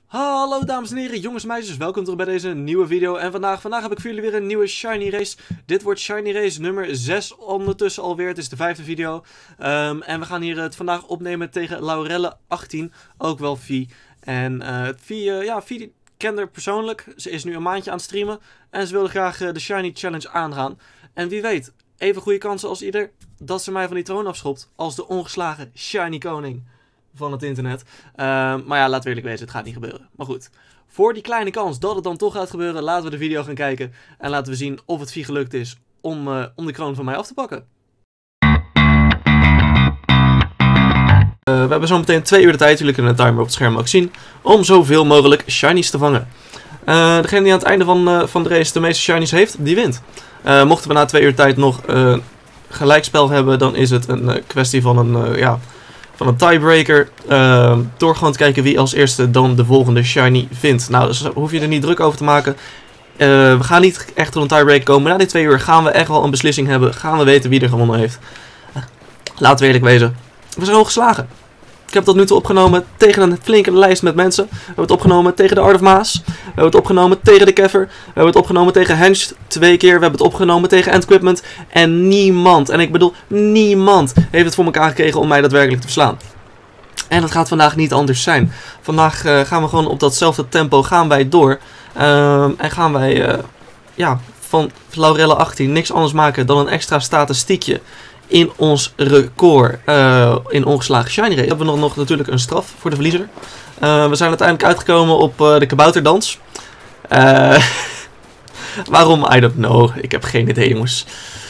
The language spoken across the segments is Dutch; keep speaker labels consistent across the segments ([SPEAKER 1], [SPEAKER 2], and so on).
[SPEAKER 1] Hallo dames en heren, jongens en meisjes, welkom terug bij deze nieuwe video. En vandaag heb ik voor jullie weer een nieuwe Shiny Race. Dit wordt Shiny Race nummer 6 ondertussen alweer, het is de 5e video. En we gaan hier het vandaag opnemen tegen Laurelle 18, ook wel Vie. En Vie kende haar persoonlijk, ze is nu een maandje aan het streamen. En ze wilde graag de Shiny Challenge aangaan. En wie weet, even goede kansen als ieder, dat ze mij van die troon afschopt als de ongeslagen Shiny Koning van het internet. Maar ja, laten we eerlijk wezen, het gaat niet gebeuren. Maar goed, voor die kleine kans dat het dan toch gaat gebeuren, laten we de video gaan kijken. En laten we zien of het Vie gelukt is om de kroon van mij af te pakken. We hebben zo meteen 2 uur de tijd, jullie kunnen de timer op het scherm ook zien, om zoveel mogelijk shinies te vangen. Degene die aan het einde van de race de meeste shinies heeft, die wint. Mochten we na 2 uur tijd nog gelijkspel hebben, dan is het een kwestie van een tiebreaker. Door gewoon te kijken wie als eerste dan de volgende shiny vindt. Nou, dus hoef je er niet druk over te maken. We gaan niet echt tot een tiebreaker komen. Na die 2 uur gaan we echt wel een beslissing hebben. Gaan we weten wie er gewonnen heeft. Laten we eerlijk wezen. We zijn al geslagen. Ik heb tot nu toe opgenomen tegen een flinke lijst met mensen. We hebben het opgenomen tegen de Art of Maas. We hebben het opgenomen tegen de Keffer. We hebben het opgenomen tegen Hengst 2 keer. We hebben het opgenomen tegen Equipment. En niemand, en ik bedoel niemand, heeft het voor elkaar gekregen om mij daadwerkelijk te verslaan. En dat gaat vandaag niet anders zijn. Vandaag gaan we gewoon op datzelfde tempo gaan wij door. En gaan wij van Laurelle 18 niks anders maken dan een extra statistiekje in ons record in ongeslagen shiny race. We hebben nog natuurlijk een straf voor de verliezer. We zijn uiteindelijk uitgekomen op de kabouterdans. Waarom? I don't know. Ik heb geen idee, jongens.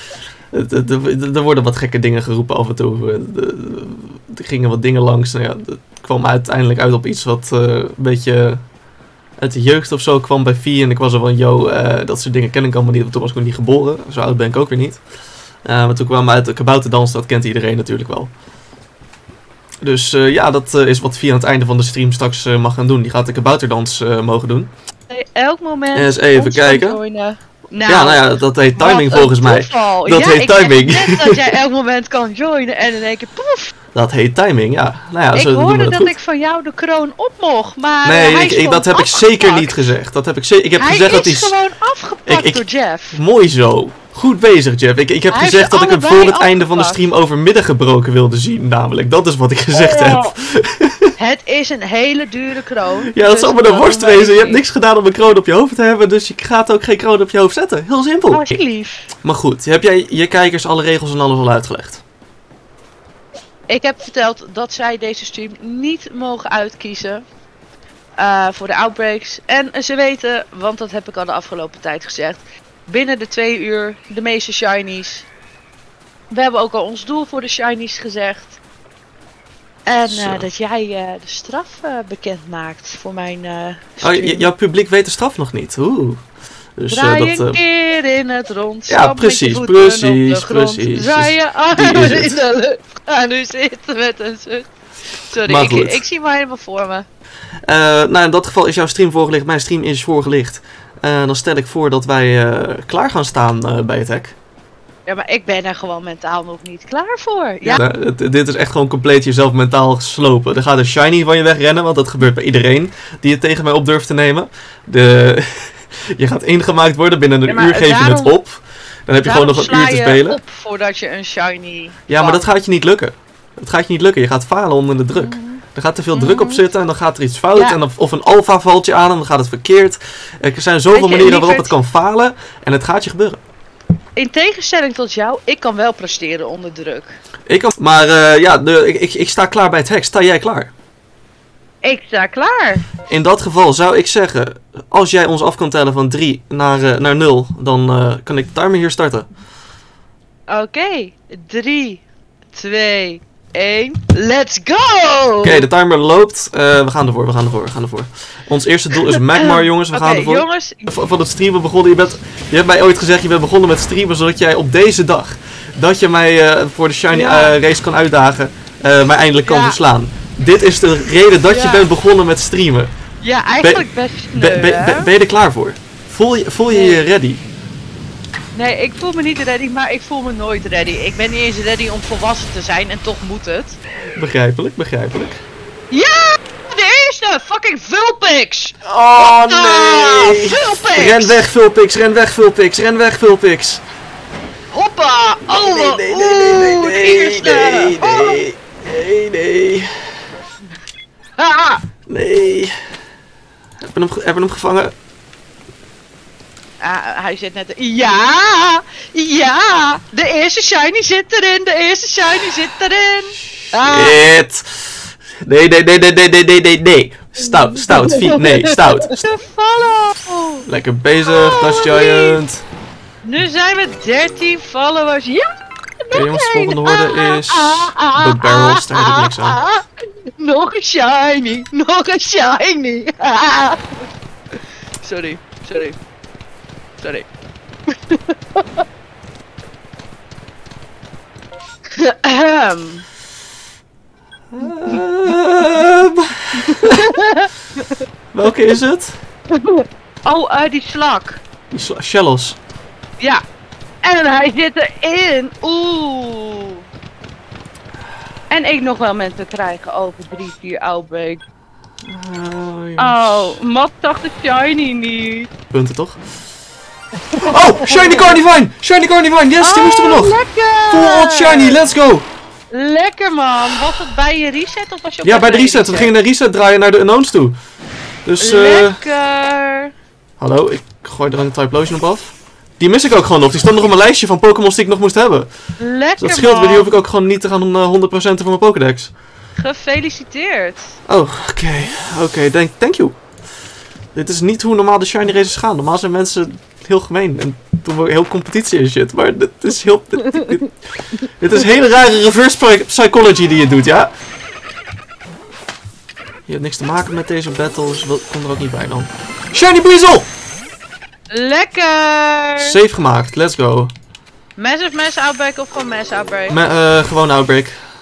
[SPEAKER 1] Er worden wat gekke dingen geroepen af en toe. Er gingen wat dingen langs. Nou ja, het kwam uiteindelijk uit op iets wat een beetje uit de jeugd of zo kwam bij Vie. En ik was er van, yo, dat soort dingen ken ik allemaal niet. Want toen was ik nog niet geboren. Zo oud ben ik ook weer niet. Maar toen kwamen we uit de kabouterdans, dat kent iedereen natuurlijk wel. Dus ja, dat is wat Vie aan het einde van de stream straks mag gaan doen. Die gaat de kabouterdans mogen doen.
[SPEAKER 2] Elk moment.
[SPEAKER 1] Eens even kijken.
[SPEAKER 2] Nou,
[SPEAKER 1] ja, nou ja, dat heet timing volgens mij. Dat heet timing.
[SPEAKER 2] Ik net dat jij elk moment kan joinen en in één keer poef.
[SPEAKER 1] Dat heet timing, ja. Nou ja,
[SPEAKER 2] ik
[SPEAKER 1] zo
[SPEAKER 2] hoorde
[SPEAKER 1] dat
[SPEAKER 2] dat ik van jou de kroon op mocht, maar
[SPEAKER 1] nee, dat heb ik zeker niet gezegd. Dat heb ik zeker. Ik heb gezegd dat hij
[SPEAKER 2] is gewoon afgepakt door Jeff.
[SPEAKER 1] Mooi zo. Goed bezig, Jeff. Ik heb gezegd dat ik hem voor het einde van de stream overmiddag gebroken wilde zien, namelijk. Dat is wat ik gezegd heb.
[SPEAKER 2] Het is een hele dure kroon.
[SPEAKER 1] Ja, dat zal maar de worst wezen. Je hebt niks gedaan om een kroon op je hoofd te hebben, dus je gaat ook geen kroon op je hoofd zetten. Heel simpel.
[SPEAKER 2] Oh, lief.
[SPEAKER 1] Maar goed, heb jij je kijkers alle regels en alles al uitgelegd?
[SPEAKER 2] Ik heb verteld dat zij deze stream niet mogen uitkiezen voor de outbreaks. En ze weten, want dat heb ik al de afgelopen tijd gezegd, binnen de 2 uur de meeste shinies. We hebben ook al ons doel voor de shinies gezegd. En dat jij de straf bekend maakt voor mijn stream.
[SPEAKER 1] Oh, jouw publiek weet de straf nog niet. Oeh. Dus,
[SPEAKER 2] draai een keer in het rond.
[SPEAKER 1] Ja, precies.
[SPEAKER 2] Draai je armen in de lucht. Ga nu zitten met een zucht. Sorry, ik zie maar helemaal voor me.
[SPEAKER 1] Nou, in dat geval is jouw stream voorgelicht. Mijn stream is voorgelicht. Dan stel ik voor dat wij klaar gaan staan bij het hek.
[SPEAKER 2] Ja, maar ik ben er gewoon mentaal nog niet klaar voor. Ja.
[SPEAKER 1] Dit is echt gewoon compleet jezelf mentaal slopen. Er gaat een shiny van je wegrennen, want dat gebeurt bij iedereen die het tegen mij op durft te nemen. Je gaat ingemaakt worden, binnen een uur geef je het op. Dan heb je gewoon nog een uur te spelen.
[SPEAKER 2] Op voordat je een shiny
[SPEAKER 1] ja, maar dat gaat je niet lukken. Dat gaat je niet lukken. Je gaat falen onder de druk. Er gaat te veel druk op zitten en dan gaat er iets fout. Ja. Of een alpha valt je aan en dan gaat het verkeerd. Er zijn zoveel manieren waarop het kan falen en het gaat je gebeuren.
[SPEAKER 2] In tegenstelling tot jou, ik kan wel presteren onder druk.
[SPEAKER 1] Maar ik sta klaar bij het hek. Sta jij klaar?
[SPEAKER 2] Ik sta klaar.
[SPEAKER 1] In dat geval zou ik zeggen, als jij ons af kan tellen van 3 naar 0, dan kan ik de timer hier starten.
[SPEAKER 2] Oké, 3, 2, 1, let's go!
[SPEAKER 1] Oké, de timer loopt. We gaan ervoor. Ons eerste doel is Magmar, jongens. We gaan ervoor.
[SPEAKER 2] Jongens.
[SPEAKER 1] Van het streamen begonnen. Je hebt mij ooit gezegd, je bent begonnen met streamen zodat jij op deze dag, dat je mij voor de Shiny race kan uitdagen, mij eindelijk kan verslaan. Dit is de reden dat je bent begonnen met streamen.
[SPEAKER 2] Ja, eigenlijk best sneu,
[SPEAKER 1] ben je er klaar voor? Voel je je ready?
[SPEAKER 2] Nee, ik voel me niet ready, maar ik voel me nooit ready. Ik ben niet eens ready om volwassen te zijn en toch moet het.
[SPEAKER 1] Begrijpelijk.
[SPEAKER 2] Ja! De eerste rennen! Fucking Vulpix!
[SPEAKER 1] Oh nee!
[SPEAKER 2] Vulpix!
[SPEAKER 1] Ren weg, Vulpix, ren weg, Vulpix, ren weg, Vulpix.
[SPEAKER 2] Hoppa! Oh,
[SPEAKER 1] Nee.
[SPEAKER 2] Ah!
[SPEAKER 1] Nee. Hebben we hem gevangen?
[SPEAKER 2] Hij zit net... Ja! Ja! De eerste shiny zit erin! De eerste shiny zit erin!
[SPEAKER 1] Shit! Nee. Stout, Fiet, nee, stout.
[SPEAKER 2] De follow!
[SPEAKER 1] Lekker bezig, Dust Giant.
[SPEAKER 2] Nu zijn we 13 followers. Ja!
[SPEAKER 1] Oké jongens, de volgende horde is... de barrels, daar heb ik niks aan.
[SPEAKER 2] Nog een shiny! Nog een shiny! Sorry.
[SPEAKER 1] Welke is het?
[SPEAKER 2] Oh, die slak.
[SPEAKER 1] Die shellos.
[SPEAKER 2] Ja. En hij zit erin. Oeh. En ik nog wel mensen krijgen over 3-4 outbreak. Oh, Matt zag de shiny niet.
[SPEAKER 1] Punten toch? Oh, shiny Carnivine! Shiny Carnivine, yes, die moesten we nog.
[SPEAKER 2] Lekker!
[SPEAKER 1] Full out shiny, let's go!
[SPEAKER 2] Lekker man. Was het bij je reset of was je op
[SPEAKER 1] Ja, bij de reset. We gingen een reset draaien naar de unknowns toe. Dus
[SPEAKER 2] lekker!
[SPEAKER 1] hallo, ik gooi er een Typhlosion op af. Die mis ik ook gewoon nog. Die stond nog op mijn lijstje van Pokémon die ik nog moest hebben.
[SPEAKER 2] Lekker
[SPEAKER 1] Dat scheelt
[SPEAKER 2] man.
[SPEAKER 1] weer, die hoef ik ook gewoon niet te gaan 100% van mijn Pokédex.
[SPEAKER 2] Gefeliciteerd.
[SPEAKER 1] Oh, oké, thank you. Dit is niet hoe normaal de shiny races gaan. Normaal zijn mensen heel gemeen en doen we heel competitie en shit. Maar dit is heel... dit is hele rare reverse psychology die je doet, ja? Je hebt niks te maken met deze battles. Kom er ook niet bij dan. Shiny Weasel!
[SPEAKER 2] Lekker!
[SPEAKER 1] Safe gemaakt, let's go.
[SPEAKER 2] Massive Mass Outbreak of gewoon Mass Outbreak?
[SPEAKER 1] Gewoon Outbreak.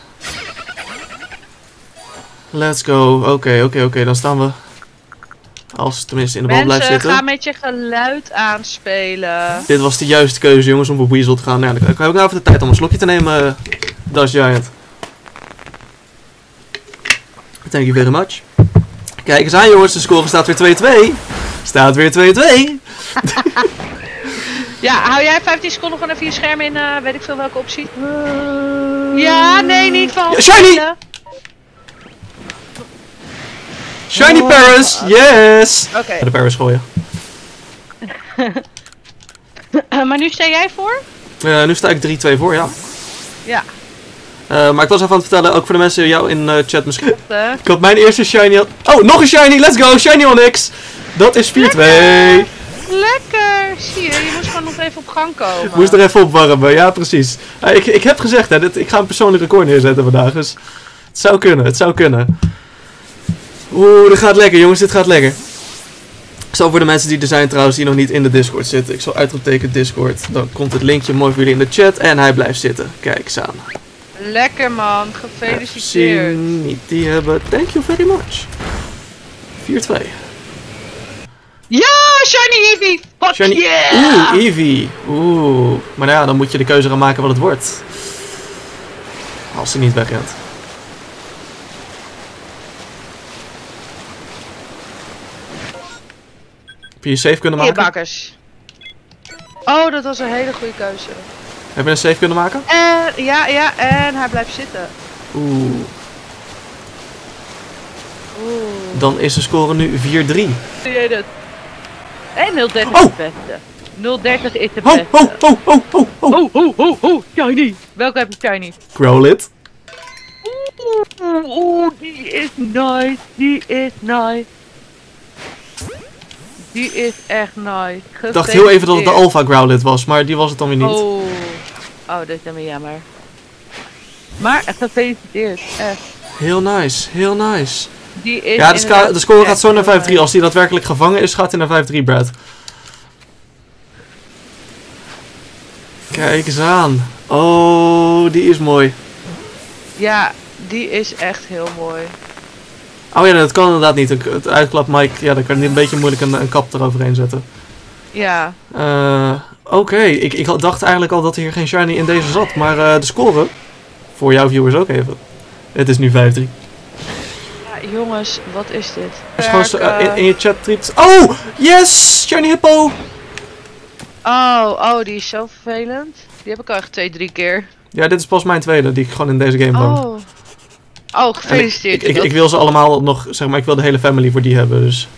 [SPEAKER 1] Let's go. Oké, dan staan we... Als het tenminste in de bal blijft zitten.
[SPEAKER 2] Mensen, ga met je geluid aanspelen.
[SPEAKER 1] Dit was de juiste keuze, jongens, om op Weasel te gaan. Nou, dan heb ik nou even de tijd om een slokje te nemen, Dust Giant. Thank you very much. Kijk eens aan, jongens, de score staat weer 2-2. Staat weer 2-2.
[SPEAKER 2] Ja, hou jij 15 seconden gewoon even je scherm in, weet ik veel welke optie. Ja, nee, niet van.
[SPEAKER 1] Ja, shiny! Shiny Paras, yes!
[SPEAKER 2] Oké.
[SPEAKER 1] De Paras gooien.
[SPEAKER 2] Maar nu sta jij voor?
[SPEAKER 1] Nu sta ik 3-2 voor, ja.
[SPEAKER 2] Ja.
[SPEAKER 1] Maar ik was even aan het vertellen, ook voor de mensen jou in chat misschien.
[SPEAKER 2] Lekker!
[SPEAKER 1] Ik had mijn eerste shiny... Oh, nog een shiny, let's go! Shiny Onyx! Dat is 4-2!
[SPEAKER 2] Lekker! Zie je moest gewoon nog even op gang komen.
[SPEAKER 1] Ik moest er even opwarmen, ja precies. Ik heb gezegd, hè, ik ga een persoonlijk record neerzetten vandaag, dus het zou kunnen. Oeh, dit gaat lekker jongens, dit gaat lekker. Ik zal voor de mensen die er zijn trouwens, die nog niet in de Discord zitten, ik zal uitroepteken Discord. Dan komt het linkje mooi voor jullie in de chat en hij blijft zitten. Kijk eens aan.
[SPEAKER 2] Lekker man, gefeliciteerd.
[SPEAKER 1] Zien, niet die hebben. Thank you very much. 4-2.
[SPEAKER 2] Ja, Shiny Eevee! Fuck
[SPEAKER 1] Shiny...
[SPEAKER 2] yeah!
[SPEAKER 1] Oeh, Eevee. Oeh. Maar nou ja, dan moet je de keuze gaan maken wat het wordt. Als ze niet wegrent. Heb je je save kunnen maken?
[SPEAKER 2] Bakkers. Oh, dat was een hele goede keuze.
[SPEAKER 1] Heb je een save kunnen maken?
[SPEAKER 2] Ja, en hij blijft zitten.
[SPEAKER 1] Oeh.
[SPEAKER 2] Oeh.
[SPEAKER 1] Dan is de score nu 4-3.
[SPEAKER 2] Zie je dat? En 030 is
[SPEAKER 1] Oh!
[SPEAKER 2] het beste. 030 is het beste.
[SPEAKER 1] Ho!
[SPEAKER 2] Shiny! Welke heb je shiny?
[SPEAKER 1] Growlithe.
[SPEAKER 2] Oeh, die is nice. Die is nice. Die is echt nice.
[SPEAKER 1] Ik dacht heel even dat het de Alpha Growlithe was, maar die was het dan weer niet.
[SPEAKER 2] Oh, dat is dan weer jammer. Maar gefeliciteerd, echt.
[SPEAKER 1] Heel nice, heel nice.
[SPEAKER 2] Die is
[SPEAKER 1] Ja, de score gaat zo naar 5-3.
[SPEAKER 2] nice.
[SPEAKER 1] Als die daadwerkelijk gevangen is, gaat hij naar 5-3, Brad. Kijk eens aan. Oh, die is mooi.
[SPEAKER 2] Ja, die is echt heel mooi.
[SPEAKER 1] Oh ja, dat kan inderdaad niet. Het uitklap Mike, ja, dan kan je een beetje moeilijk een kap eroverheen zetten.
[SPEAKER 2] Ja.
[SPEAKER 1] Oké, ik dacht eigenlijk al dat hier geen shiny in deze zat. Maar de score, voor jouw viewers ook even. Het is nu 5-3.
[SPEAKER 2] Ja, jongens, wat is dit?
[SPEAKER 1] Als je gewoon in je chat typt. Oh, yes! Shiny Hippo!
[SPEAKER 2] Oh, die is zo vervelend. Die heb ik al echt 2-3 keer.
[SPEAKER 1] Ja, dit is pas mijn tweede die ik gewoon in deze game woon.
[SPEAKER 2] Oh, gefeliciteerd.
[SPEAKER 1] Ik wil ze allemaal nog, zeg maar, ik wil de hele family voor die hebben, dus.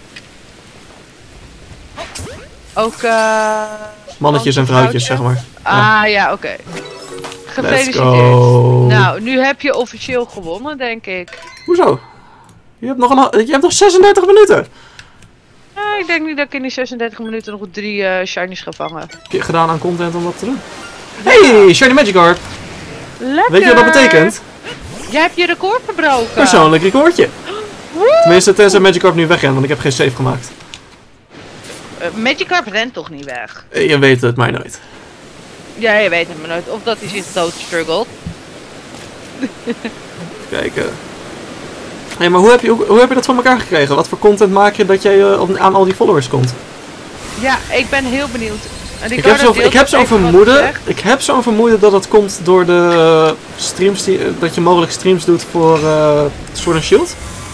[SPEAKER 2] Ook
[SPEAKER 1] mannetjes en vrouwtjes, zeg maar.
[SPEAKER 2] Ja, oké. Gefeliciteerd. Nou, nu heb je officieel gewonnen, denk ik.
[SPEAKER 1] Hoezo? Je hebt nog 36 minuten.
[SPEAKER 2] Ik denk niet dat ik in die 36 minuten nog 3 shinies ga vangen.
[SPEAKER 1] Heb je gedaan aan content om dat te doen? Hey, Shiny Magikarp!
[SPEAKER 2] Lekker!
[SPEAKER 1] Weet je wat dat betekent?
[SPEAKER 2] Jij hebt je record verbroken.
[SPEAKER 1] Persoonlijk recordje. Tenminste, tenzij Magikarp nu wegrent, want ik heb geen save gemaakt.
[SPEAKER 2] Magikarp rent toch niet weg?
[SPEAKER 1] Je weet het mij nooit.
[SPEAKER 2] Ja, je weet het maar nooit. Of dat hij zich doodstruggelt.
[SPEAKER 1] Even kijken. Hey, maar hoe heb je dat van elkaar gekregen? Wat voor content maak je dat jij aan al die followers komt?
[SPEAKER 2] Ja, ik ben heel benieuwd.
[SPEAKER 1] Ik heb zo'n vermoeden dat het komt door de streams dat je mogelijk streams doet voor Sword and Shield.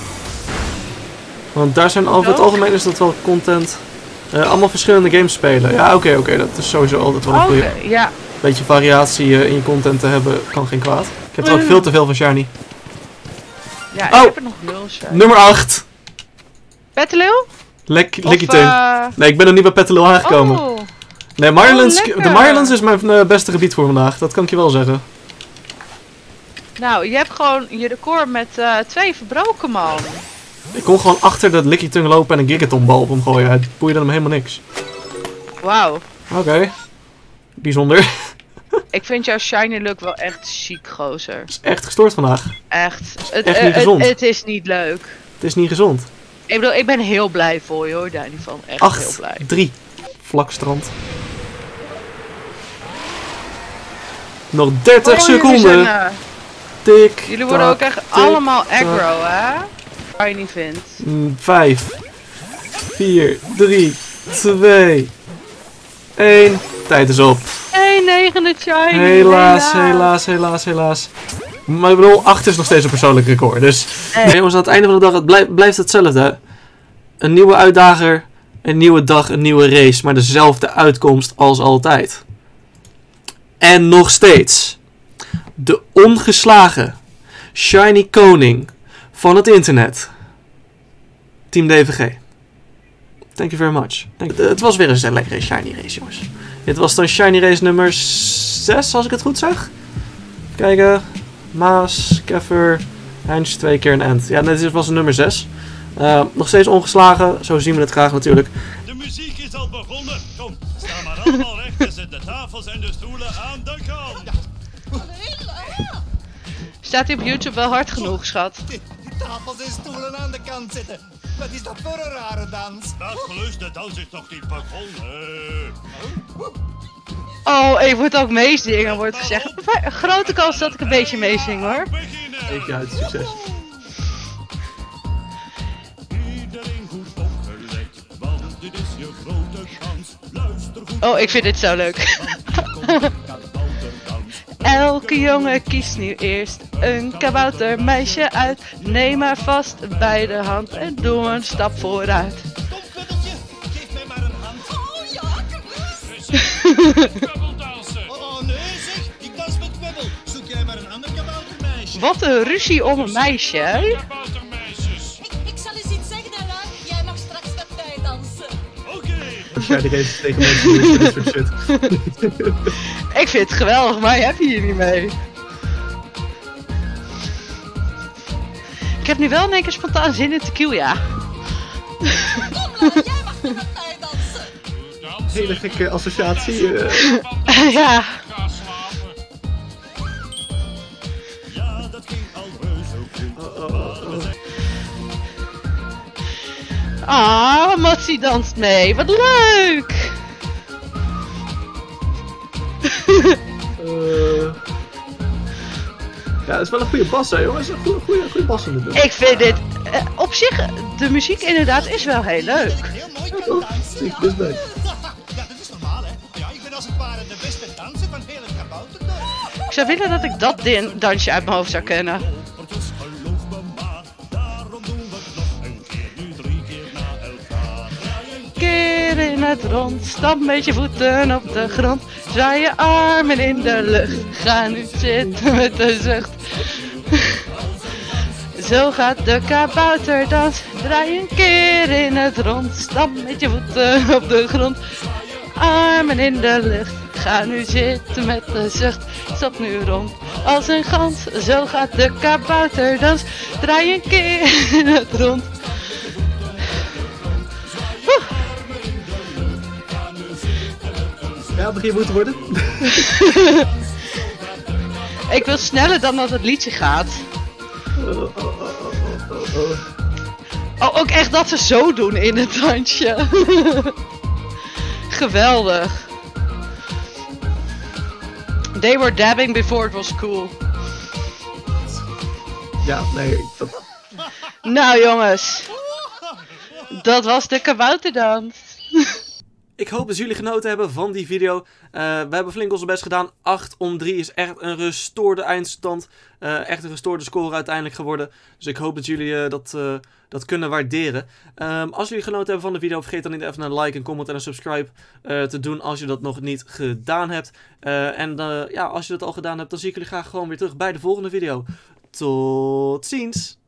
[SPEAKER 1] Want daar zijn over het algemeen is dat wel content. Allemaal verschillende games spelen. Ja, oké, dat is sowieso altijd wel een goeie.
[SPEAKER 2] Ja.
[SPEAKER 1] Beetje variatie in je content te hebben kan geen kwaad. Ik heb er ook veel te veel van Shiny.
[SPEAKER 2] Ja, ik heb er nog 0 Shiny.
[SPEAKER 1] Nummer 8.
[SPEAKER 2] Petalil?
[SPEAKER 1] Lickitung. Nee, ik ben nog niet bij Petalil aangekomen.
[SPEAKER 2] Oh.
[SPEAKER 1] Nee, de Mirelands is mijn beste gebied voor vandaag. Dat kan ik je wel zeggen.
[SPEAKER 2] Nou, je hebt gewoon je record met 2 verbroken, man.
[SPEAKER 1] Ik kon gewoon achter dat Lickitung lopen en een Gigaton-bal op hem gooien. Het boeide hem helemaal niks.
[SPEAKER 2] Wauw.
[SPEAKER 1] Oké. Bijzonder.
[SPEAKER 2] Ik vind jouw shiny look wel echt ziek, gozer.
[SPEAKER 1] Het is echt gestoord vandaag.
[SPEAKER 2] Echt.
[SPEAKER 1] Echt niet gezond.
[SPEAKER 2] Het is niet leuk.
[SPEAKER 1] Het is niet gezond.
[SPEAKER 2] Ik bedoel, ik ben heel blij voor je hoor, daar niet van. Echt heel blij.
[SPEAKER 1] 3. Vlak strand. Nog 30 seconden. Tik.
[SPEAKER 2] Jullie worden ook echt allemaal aggro, hè? Waar je niet vindt.
[SPEAKER 1] 5, 4, 3, 2, 1. Tijd is op.
[SPEAKER 2] 1/9 shiny.
[SPEAKER 1] Helaas. Maar ik bedoel, 8 is nog steeds een persoonlijk record. Dus jongens, aan het einde van de dag het blijft hetzelfde. Een nieuwe uitdager, een nieuwe dag, een nieuwe race. Maar dezelfde uitkomst als altijd. En nog steeds. De ongeslagen shiny koning van het internet. Team DVG. Thank you very much. Het was weer een lekkere shiny race, jongens. Dit was dan shiny race nummer 6, als ik het goed zeg. Kijken. Maas, Keffer, Heinz 2 keer een end. Ja, dit was nummer 6. Nog steeds ongeslagen. Zo zien we het graag natuurlijk.
[SPEAKER 3] De muziek is al begonnen. Kom, sta maar allemaal recht en zet de tafels en de stoelen aan de kant.
[SPEAKER 2] Staat hij op YouTube wel hard genoeg, schat?
[SPEAKER 4] Die tafels en stoelen aan de kant zitten. Wat is dat voor een rare dans?
[SPEAKER 3] Dat gelus, de dans is nog niet begonnen.
[SPEAKER 2] Oh, ik word ook meezingen, wordt gezegd. Een grote kans dat ik een beetje meezing, hoor.
[SPEAKER 1] Ja, het succes.
[SPEAKER 3] Iedereen goed opgelet, want dit is je grote kans. Luister goed.
[SPEAKER 2] Oh, ik vind dit zo leuk. Elke jongen kiest nu eerst een kaboutermeisje uit. Neem haar vast bij de hand en doe een stap vooruit.
[SPEAKER 4] Stop, kwebbeltje. Geef mij maar een hand.
[SPEAKER 3] Oh ja, kabbeldansen.
[SPEAKER 4] Oh nee zeg, ik dans met kwebbel. Zoek jij maar een ander kaboutermeisje.
[SPEAKER 2] Wat een ruzie om een meisje, hè?
[SPEAKER 3] Kaboutermeisjes.
[SPEAKER 5] Ik zal eens iets zeggen, Ella. Jij mag straks met mij dansen.
[SPEAKER 3] Oké.
[SPEAKER 1] Shiny race tegen mensen die doen dit soort shit.
[SPEAKER 2] Ik vind het geweldig, maar je hebt hier niet mee. Ik heb nu wel in één keer spontaan zin in tequila.
[SPEAKER 5] Kom dan, jij mag nu met mij dansen.
[SPEAKER 1] Hele gekke associatie.
[SPEAKER 2] Ja.
[SPEAKER 3] Ga slapen. Ja, dat ging al reuze goed.
[SPEAKER 2] Ah, Matsie danst mee. Wat leuk!
[SPEAKER 1] Ja, het is wel een goede bas, hè, jongens. Een goede bas in de doen.
[SPEAKER 2] Ik vind dit... op zich, de muziek inderdaad is wel heel leuk.
[SPEAKER 4] Heel mooi kan dansen.
[SPEAKER 1] Ik dus leuk.
[SPEAKER 4] Ja, dat is normaal hè. Ja, ik ben als het ware de beste danser van heel het kabouterdorp.
[SPEAKER 2] Ik zou willen dat ik dat dansje uit mijn hoofd zou kennen.
[SPEAKER 3] Dus geloof me maar, daarom doen
[SPEAKER 2] het rond. Stamp met je voeten op de grond. Draai je armen in de lucht. Ga nu zitten met de zucht. Zo gaat de kabouterdans. Draai een keer in het rond. Stamp met je voeten op de grond. Armen in de lucht. Ga nu zitten met de zucht. Stap nu rond als een gans. Zo gaat de kabouterdans. Draai een keer in het rond.
[SPEAKER 1] Ja, het begin moet worden.
[SPEAKER 2] Ik wil sneller dan dat het liedje gaat. Oh, ook echt dat ze zo doen in het dansje. Geweldig. They were dabbing before it was cool.
[SPEAKER 1] Ja, nee.
[SPEAKER 2] Nou jongens. Dat was de kabouterdans.
[SPEAKER 1] Ik hoop dat jullie genoten hebben van die video. We hebben flink onze best gedaan. 8-3 is echt een gestoorde eindstand. Echt een gestoorde score uiteindelijk geworden. Dus ik hoop dat jullie dat kunnen waarderen. Als jullie genoten hebben van de video, vergeet dan niet even een like, een comment en een subscribe te doen als je dat nog niet gedaan hebt. Ja, als je dat al gedaan hebt, dan zie ik jullie graag gewoon weer terug bij de volgende video. Tot ziens!